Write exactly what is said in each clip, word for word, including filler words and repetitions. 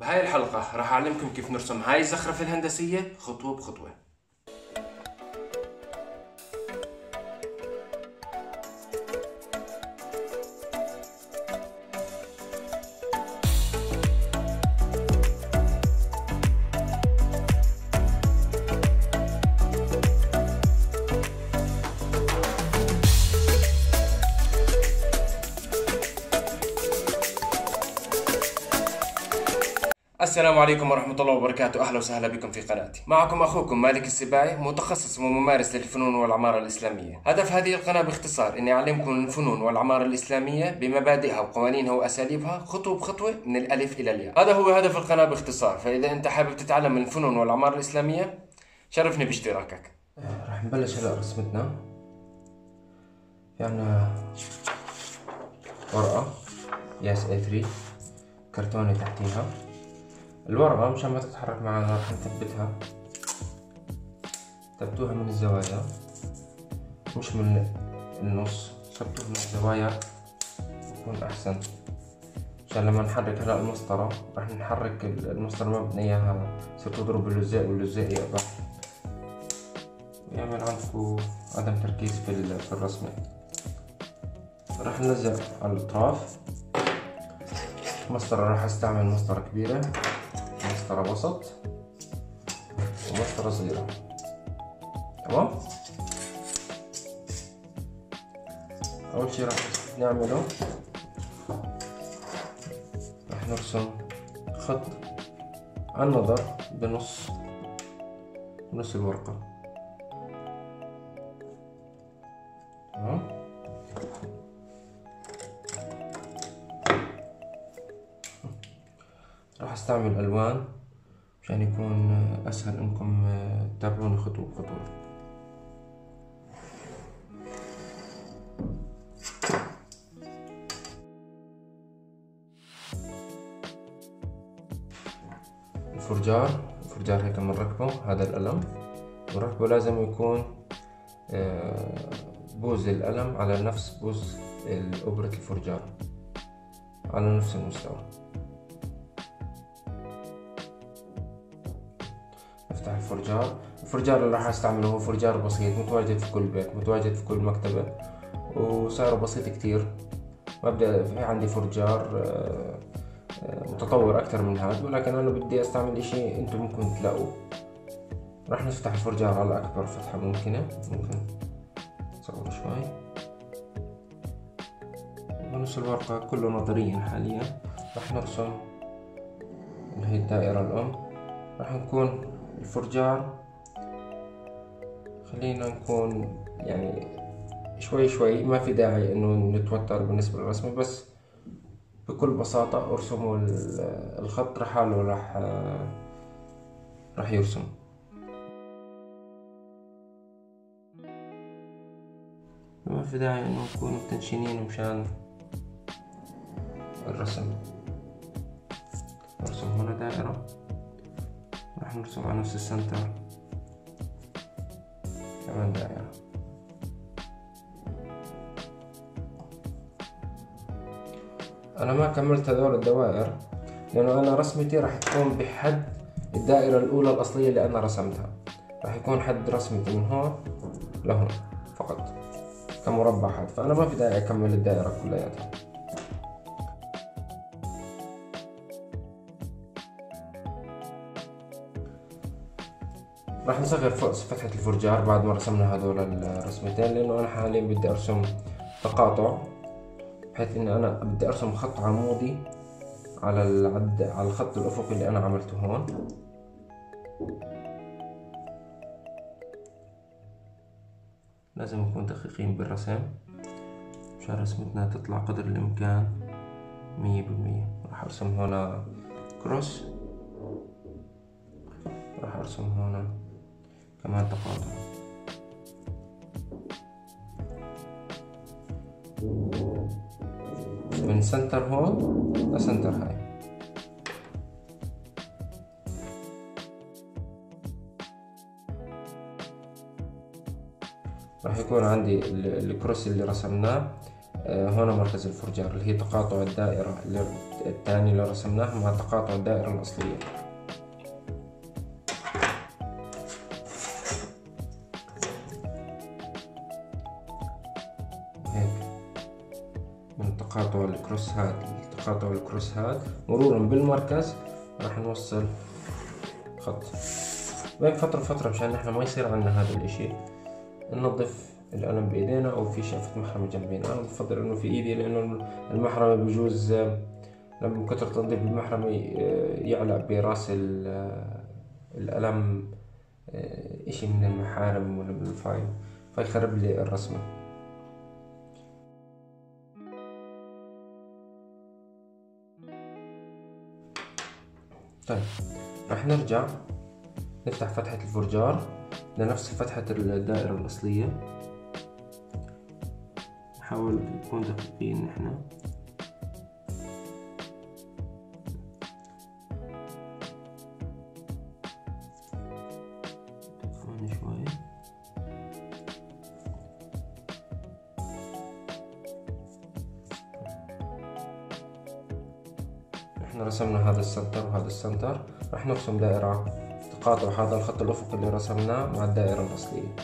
بهاي الحلقة راح أعلمكم كيف نرسم هاي الزخرفة الهندسية خطوة بخطوة. السلام عليكم ورحمة الله وبركاته، أهلا وسهلا بكم في قناتي. معكم أخوكم مالك السباعي، متخصص وممارس للفنون والعمارة الإسلامية. هدف هذه القناة باختصار إني أعلمكم الفنون والعمارة الإسلامية بمبادئها وقوانينها وأساليبها خطوة بخطوة من الألف إلى الياء. هذا هو هدف القناة باختصار، فإذا أنت حابب تتعلم الفنون والعمارة الإسلامية شرفني باشتراكك. راح نبلش هلا رسمتنا. في عنا ورقة ياس إيه ثلاثة، كرتونة تحتيها. الورقة مشان ما تتحرك معنا راح نثبتها، ثبتوها من الزوايا مش من النص، ثبتوها من الزوايا يكون أحسن، عشان لما نحرك هلا المسطرة راح نحرك المسطرة ما بدنا إياها تصير تضرب اللزاق واللزاق يقطع ويعمل عندكم عدم تركيز في في الرسمة. راح نلزق على الأطراف. مسطرة راح استعمل مسطرة كبيرة، مسطرة وسط، ومسطرة صغيرة. تمام. أول شي راح نعمله راح نرسم خط على النظر بنص بنص الورقة. تمام. راح استعمل الوان مشان يكون اسهل انكم تتابعوني خطوة بخطوة. الفرجار الفرجار هيك بنركبه، هذا القلم ونركبه لازم يكون بوز القلم على نفس بوز إبرة الفرجار على نفس المستوى. نفتح الفرجار. الفرجار اللي راح استعمله هو فرجار بسيط متواجد في كل بيت، متواجد في كل مكتبة، وسعره بسيط كتير. مبدأ في عندي فرجار متطور أكثر من هذا، ولكن أنا بدي أستعمل إشي أنتم ممكن تلاقوه. راح نفتح الفرجار على أكبر فتحة ممكنة، ممكن نصغر شوي. ونص الورقة كله نظريا حاليا. راح نرسم اللي هي الدائرة الأم. راح نكون الفرجار خلينا نكون يعني شوي شوي، ما في داعي انه نتوتر بالنسبة للرسمة، بس بكل بساطة ارسموا الخط لحاله راح راح يرسم. ما في داعي انه نكون متنشنين مشان الرسم. نرسم هنا دائرة، راح نرسم على نفس السنتر كمان دائرة. أنا ما كملت هذول الدوائر لأنه أنا رسمتي راح تكون بحد الدائرة الأولى الأصلية اللي أنا رسمتها، راح يكون حد رسمتي من هون لهون فقط كمربعات، فأنا ما في داعي أكمل الدائرة كلياتها. راح نصغر فوق فتحة الفرجار بعد ما رسمنا هذول الرسمتين، لأنه أنا حاليا بدي أرسم تقاطع، بحيث إني أنا بدي أرسم خط عمودي على العد على الخط الأفقي اللي أنا عملته هون. لازم نكون دقيقين بالرسم مشان رسمتنا تطلع قدر الإمكان مية بالمية. راح أرسم هنا كروس، راح أرسم هنا كمان تقاطع. من سنتر هون لسنتر هاي. راح يكون عندي الكروس اللي رسمناه هنا مركز الفرجار اللي هي تقاطع الدائرة اللي الثاني اللي رسمناه مع تقاطع الدائرة الأصلية. هيك من تقاطع الكروس هاد لتقاطع الكروس هاد مرورا بالمركز راح نوصل خط. بين فترة فترة مشان نحن ما يصير عنا هذا الاشي ننظف القلم بايدينا او في شقفة محرمة جنبينا. انا بفضل انه في ايدي لانه المحرمة بجوز لما من كتر تنظيف المحرمة يعلق براس القلم اشي من المحارم ولا من الفايل فيخرب لي الرسمة. طيب راح نرجع نفتح فتحة الفرجار لنفس فتحة الدائرة الأصلية. نحاول نكون دقيقين نحن. دققنا شوي. احنا رسمنا هذا السنتر وهذا السنتر، راح نرسم دائرة تقاطع هذا الخط الأفقي اللي رسمناه مع الدائرة الأصلية.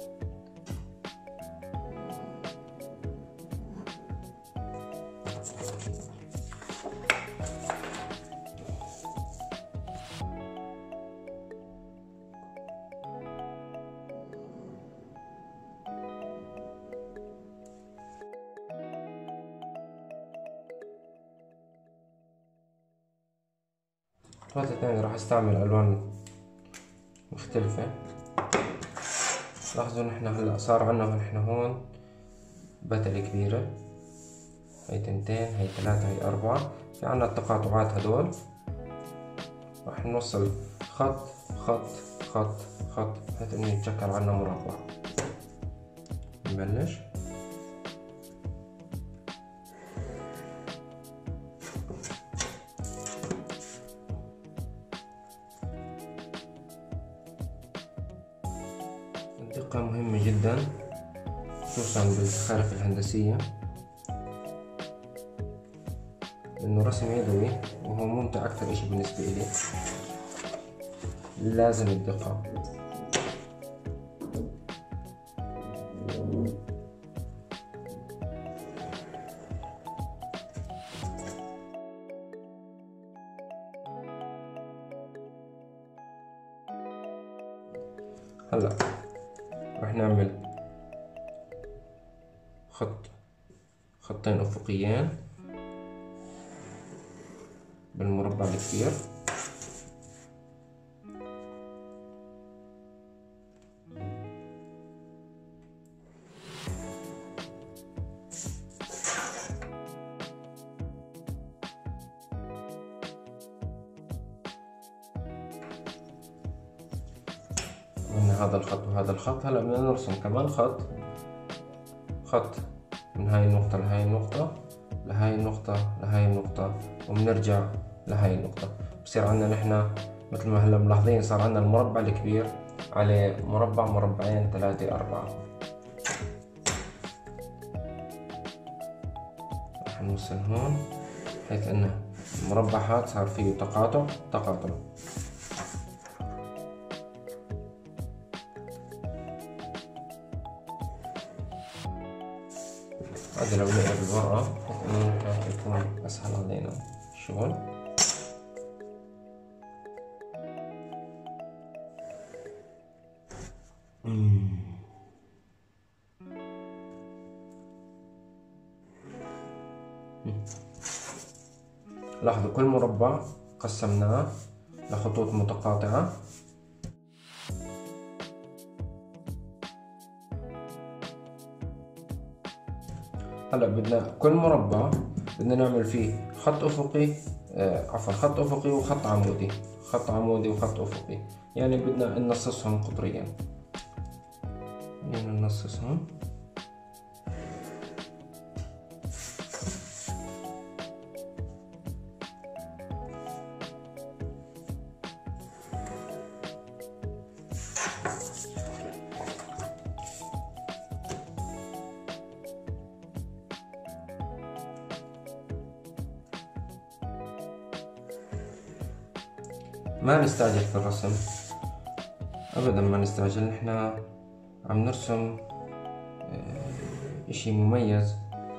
الخطوة الثانية راح استعمل ألوان مختلفة. لاحظوا نحن هلا صار عنا نحن هون بتلة كبيرة، هي تنتين، هي ثلاثة، هي أربعة، في عنا التقاطعات هدول. راح نوصل خط خط خط خط بحيث إنه يتشكل عنا مربع. نبلش الدقة مهمة جدا خصوصا بالزخارف الهندسية، لأنه رسم يدوي وهو ممتع أكثر إشي بالنسبة إلي. لازم الدقة. هلا راح نعمل خط خطين أفقيين بالمربع الكبير. عملنا هذا الخط وهذا الخط. هلا بدنا نرسم كمان خط خط من هاي النقطة لهاي النقطة لهاي النقطة لهاي النقطة وبنرجع لهاي النقطة. بصير عنا نحنا مثل ما هلا ملاحظين صار عنا المربع الكبير عليه مربع، مربعين، ثلاثة، أربعة. راح نوصل هون بحيث انه المربع هاد صار فيه تقاطع تقاطع. هذا لو نقلب الورقة ممكن يكون أسهل علينا الشغل. لاحظوا كل مربع قسمناه لخطوط متقاطعة. هلا بدنا كل مربع بدنا نعمل فيه خط افقي آه عفوا خط افقي وخط عمودي، خط عمودي وخط افقي، يعني بدنا ننصصهم قطريا. بدنا ننصصهم. ما نستعجل في الرسم ابدا، ما نستعجل. احنا عم نرسم اشي مميز.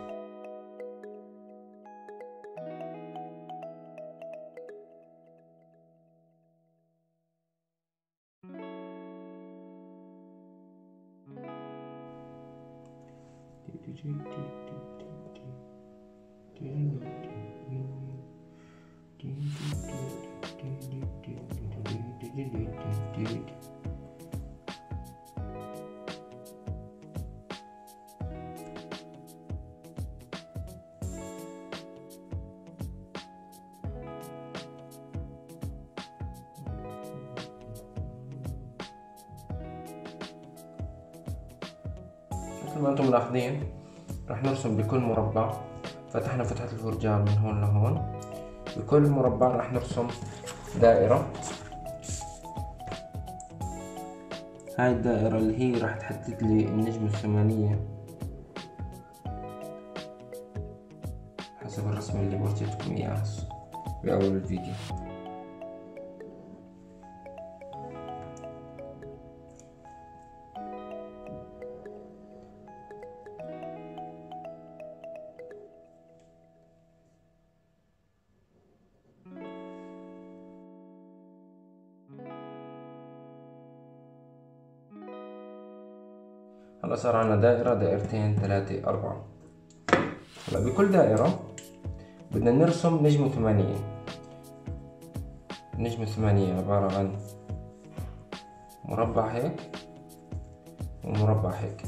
مثل ما انتم ملاحظين راح نرسم بكل مربع. فتحنا فتحة الفرجال من هون لهون. بكل مربع راح نرسم دائرة. هاي الدائرة اللي هي راح تحدد لي النجمة الثمانية حسب الرسم اللي ورجيتكم اياه بأول الفيديو. هلا صار عنا دائرة، دائرتين، ثلاثة، أربعة. هلا بكل دائرة بدنا نرسم نجمة ثمانية. النجمة الثمانية عبارة عن مربع هيك ومربع هيك،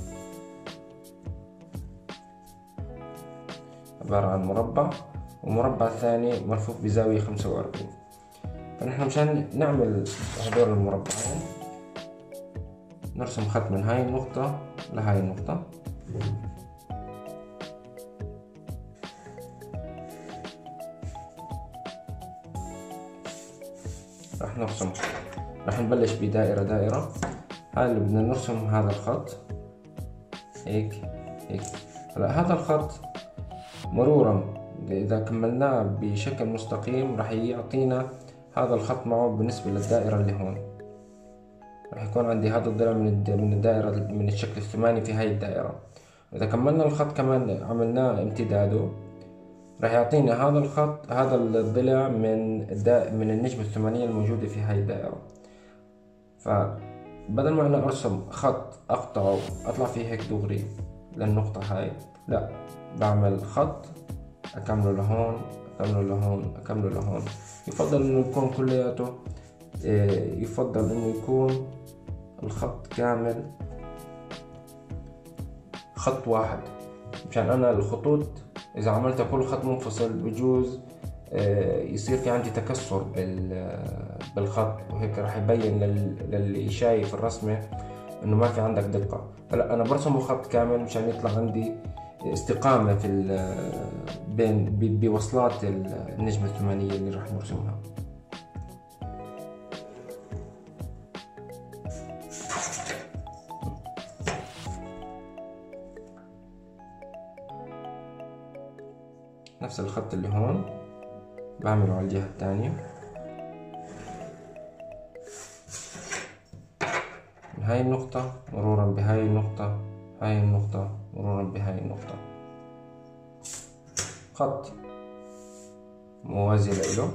عبارة عن مربع ومربع ثاني مرفوع بزاوية خمسة وأربعين. فنحن مشان نعمل هدول المربعين نرسم خط من هاي النقطة لهاي النقطة. راح نرسم، راح نبلش بدائرة دائرة. هاي اللي بدنا نرسم هذا الخط هيك هيك. هلا هذا الخط مرورا إذا كملناه بشكل مستقيم راح يعطينا هذا الخط معه بالنسبة للدائرة اللي هون. راح يكون عندي هذا الضلع من من الدائرة من الشكل الثماني في هاي الدائرة. إذا كملنا الخط كمان عملناه امتداده راح يعطينا هذا الخط هذا الضلع من الدا من النجمة الثمانية الموجودة في هاي الدائرة. فبدل ما أنا أرسم خط أقطعه أطلع فيه هيك دغري للنقطة هاي، لا، بعمل خط أكمله لهون أكمله لهون أكمله لهون. يفضل إنه يكون كلياته، يفضل إنه يكون الخط كامل خط واحد، مشان أنا الخطوط إذا عملت كل خط منفصل بجوز يصير في عندي تكسر بالخط، وهيك راح يبين للي شايف الرسمة إنه ما في عندك دقة. فلا، أنا برسمه خط كامل مشان يطلع عندي استقامة في بين بوصلات النجمة الثمانية اللي راح نرسمها. نفس الخط اللي هون بعمله على الجهة الثانية من هاي النقطة مرورا بهاي النقطة، هاي النقطة مرورا بهاي النقطة، خط موازي له.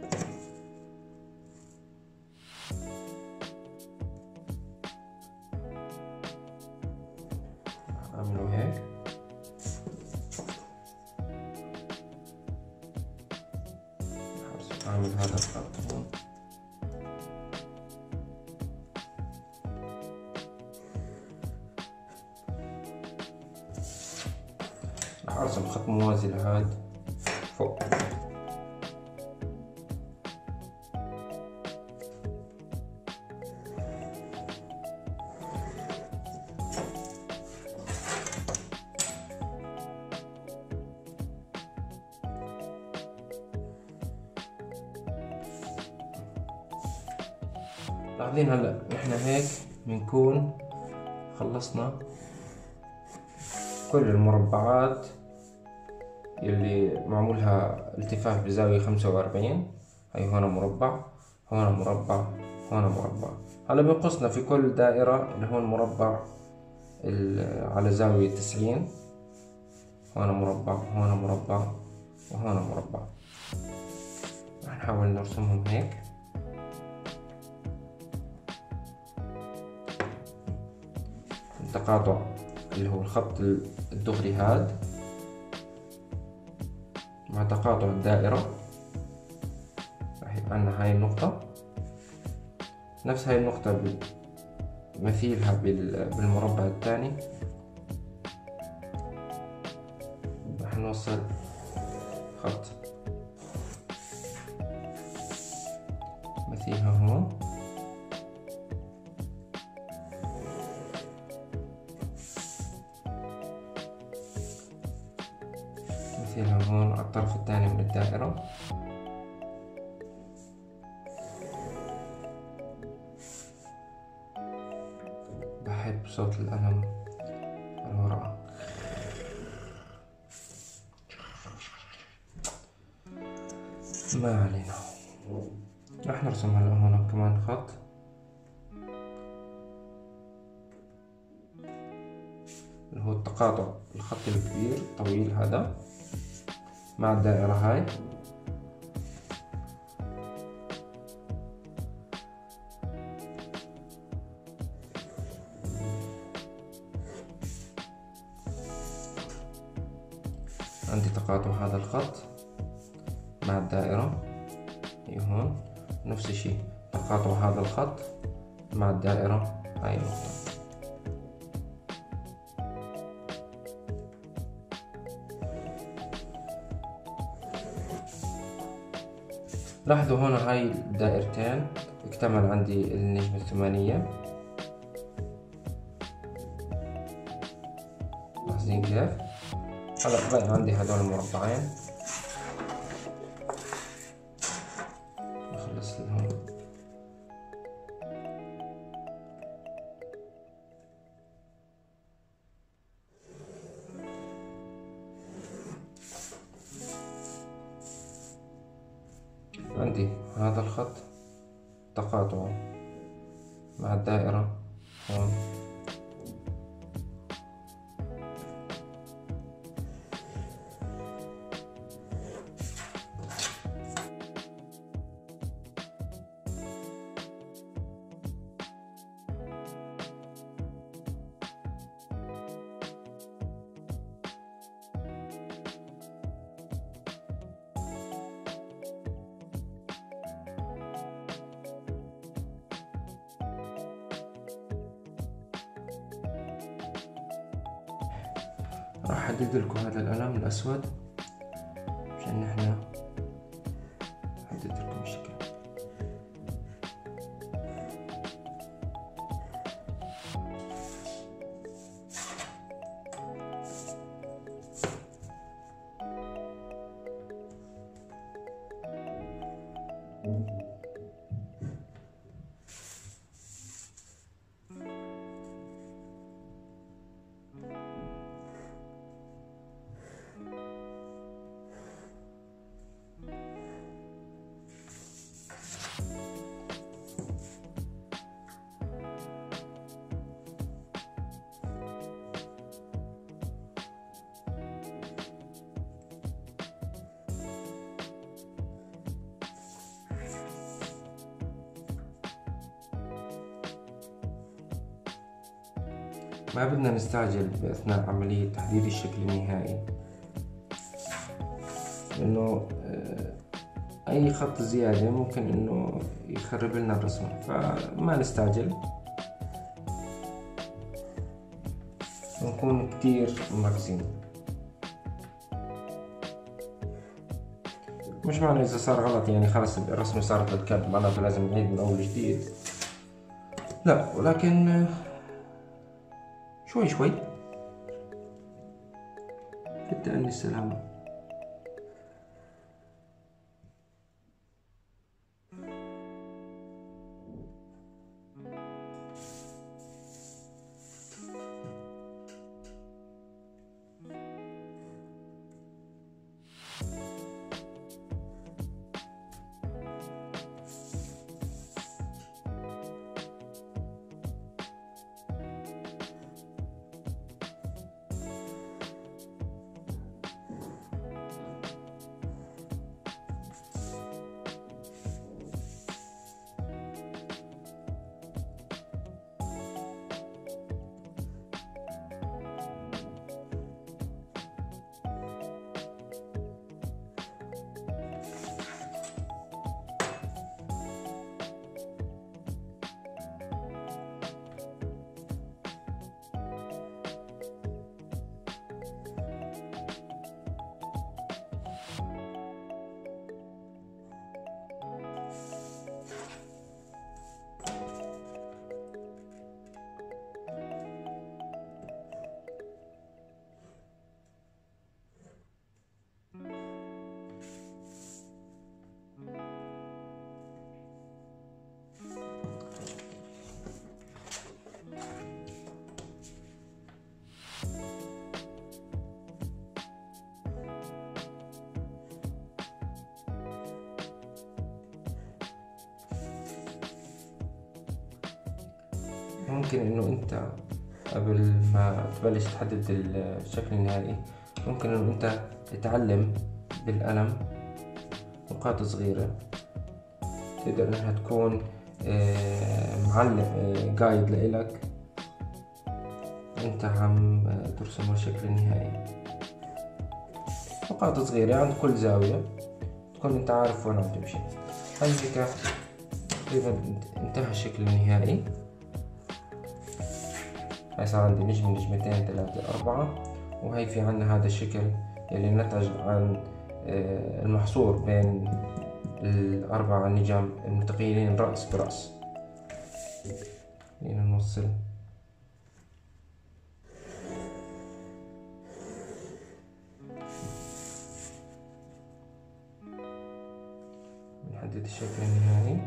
أعمله هيك. أعمل هذا الخط هون. راح أرسم خط موازي لهذا فوق. لاحظين هلا نحن هيك بنكون خلصنا كل المربعات اللي معمولها التفاف بزاوية خمسة وأربعين. هاي هون مربع، هون مربع، هون مربع. هلا بينقصنا في كل دائرة اللي هون مربع على زاوية تسعين، هون مربع، هون مربع، وهون مربع. رح نحاول نرسمهم هيك. التقاطع اللي هو الخط الدغري هاد مع تقاطع الدائرة راح يبقى عنا هاي النقطة، نفس هاي النقطة مثيلها بالمربع الثاني. راح نوصل خط مثيلها هون، مثيلها هون على الطرف الثاني من الدائرة. بحب صوت القلم على الورقة. ما علينا، راح نرسم هلا هون كمان خط اللي هو التقاطع الخط الكبير الطويل هذا مع الدائرة هاي. عندي تقاطع هذا الخط مع الدائرة هي هون، نفس الشي تقاطع هذا الخط مع الدائرة هاي النقطة. لاحظوا هون هاي الدائرتين اكتمل عندي النجمة الثمانية. لاحظين كيف؟ هلا بقى عندي هدول المربعين. نخلص لهم عندي هذا الخط تقاطعه مع الدائرة هون، راح احدد لكم هذا القلم الاسود عشان احنا احدد لكم الشكل. ما بدنا نستعجل بأثناء عملية تحديد الشكل النهائي، لأنه أي خط زيادة ممكن إنه يخرب لنا الرسمة، فما نستعجل ونكون كتير مركزين. مش معنى إذا صار غلط يعني خلاص الرسمة صارت بالكب معناته لازم نعيد من أول جديد، لا، ولكن شوي شوي في التأني السلامة. ممكن انه انت قبل ما تبلش تحدد الشكل النهائي ممكن انه انت تتعلم بالقلم نقاط صغيرة تقدر انها تكون معلم جايد لإلك انت عم ترسم الشكل النهائي. نقاط صغيرة عند كل زاوية تكون انت عارف وين عم تمشي. هاي هيك تقريبا انتهى الشكل النهائي. هاي صار عندي نجمة نجمتين ثلاثة أربعة، وهي في عنا هذا الشكل اللي نتج عن المحصور بين الأربع نجم المتقيلين رأس برأس. خلينا نوصل نحدد الشكل النهائي.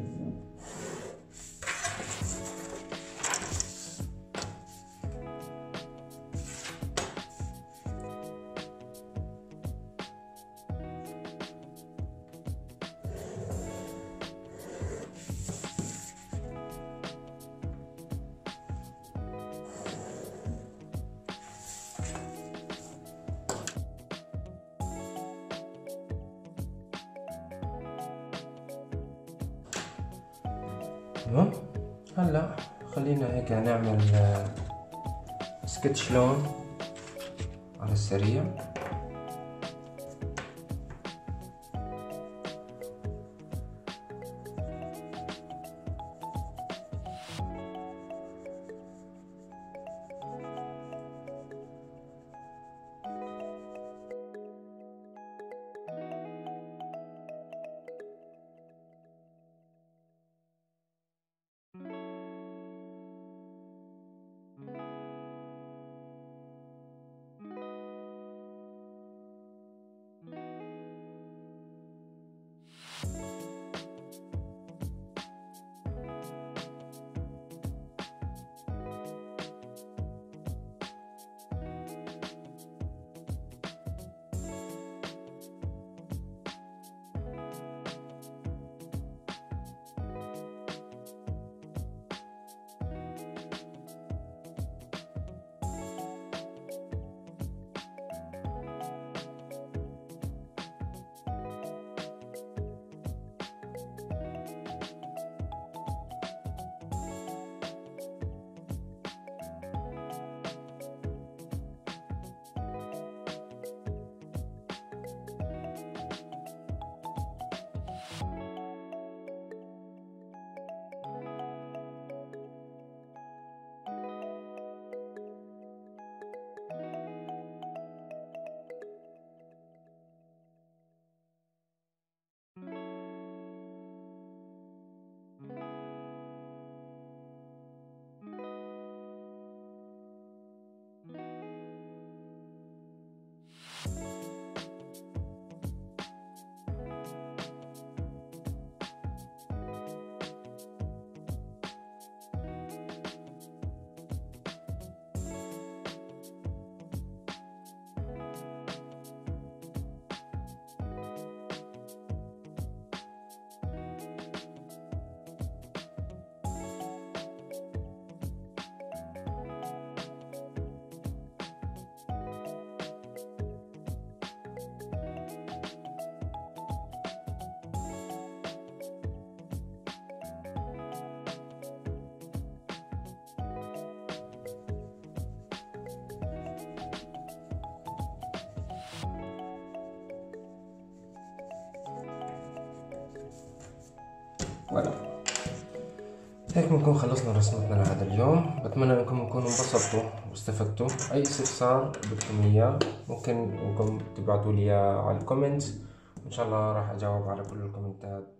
تمام. هلا خلينا هيك نعمل سكتش لون على السريع. ولا هيك بنكون خلصنا رسمتنا لهذا اليوم. بتمنى انكم تكونوا انبسطتوا واستفدتوا. اي استفسار بدكم اياه ممكن انكم تبعتوا لي اياه على الكومنتس، وان شاء الله راح اجاوب على كل الكومنتات